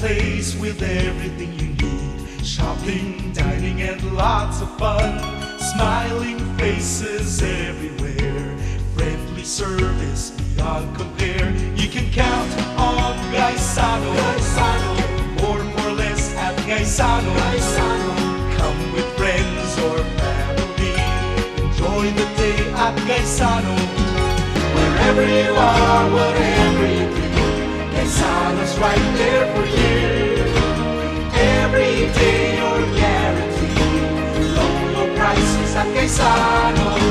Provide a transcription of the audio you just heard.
place with everything you need. Shopping, dining, and lots of fun. Smiling faces everywhere. Friendly service beyond compare. You can count on Gaisano. More or less at Gaisano. Come with friends or family. Enjoy the day at Gaisano. Wherever you are, whatever you do, Gaisano's right there for you. Every day you're guaranteed low prices at Gaisano.